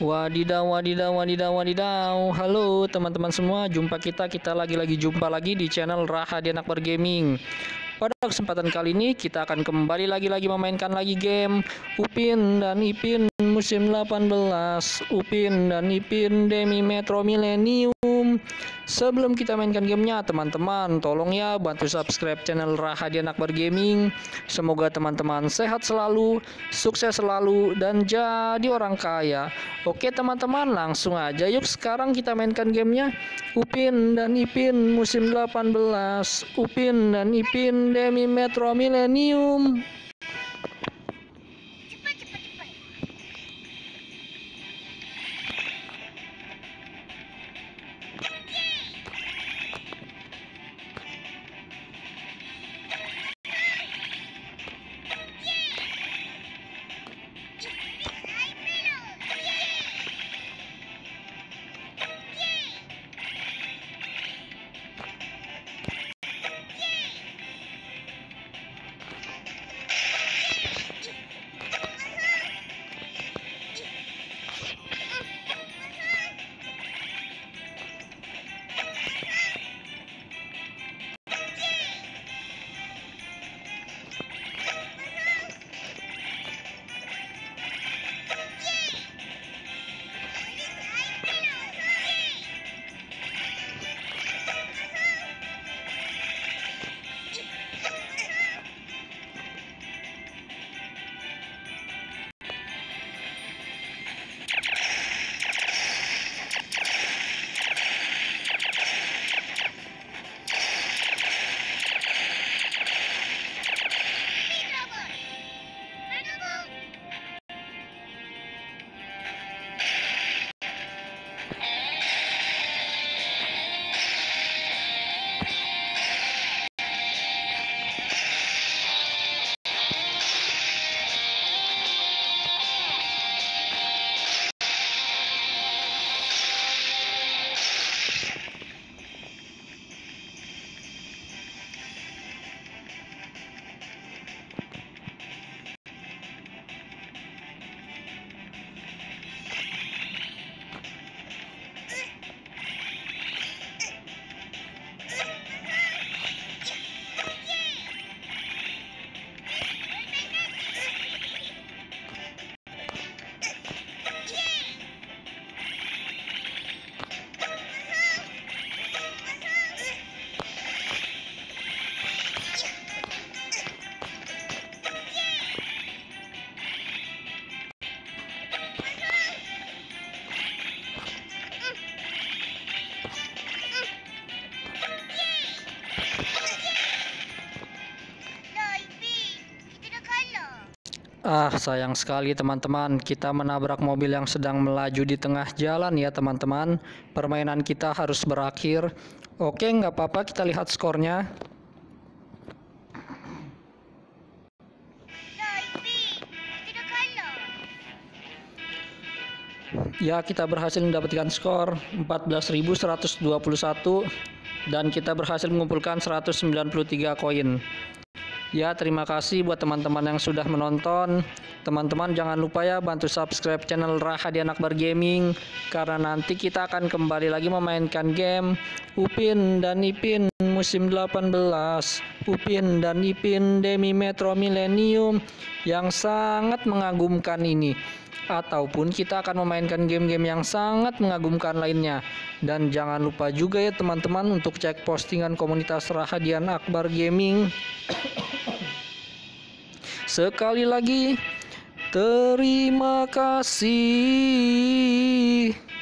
Wadidaw, wadidaw, wadidaw, wadidaw. Halo teman-teman semua, kita lagi jumpa lagi di channel Rahadian Akbar Gaming. Pada kesempatan kali ini kita akan kembali lagi memainkan lagi game Upin dan Ipin musim 18, Upin dan Ipin Demi Metro Millennium. Sebelum kita mainkan gamenya, teman-teman tolong ya bantu subscribe channel Rahadian Akbar Gaming. Semoga teman-teman sehat selalu, sukses selalu, dan jadi orang kaya. Oke teman-teman, langsung aja yuk sekarang kita mainkan gamenya Upin dan Ipin musim 18, Upin dan Ipin Demi Metro Millennium. Sayang sekali teman-teman, kita menabrak mobil yang sedang melaju di tengah jalan ya teman-teman. Permainan kita harus berakhir. Oke, nggak apa-apa, kita lihat skornya. Ya, kita berhasil mendapatkan skor 14.121 dan kita berhasil mengumpulkan 193 koin. Ya, terima kasih buat teman-teman yang sudah menonton. Teman-teman jangan lupa ya bantu subscribe channel Rahadian Akbar Gaming, karena nanti kita akan kembali lagi memainkan game Upin dan Ipin musim 18, Upin dan Ipin Demi Metro Millennium yang sangat mengagumkan ini. Ataupun kita akan memainkan game-game yang sangat mengagumkan lainnya. Dan jangan lupa juga ya teman-teman untuk cek postingan komunitas Rahadian Akbar Gaming. Sekali lagi terima kasih.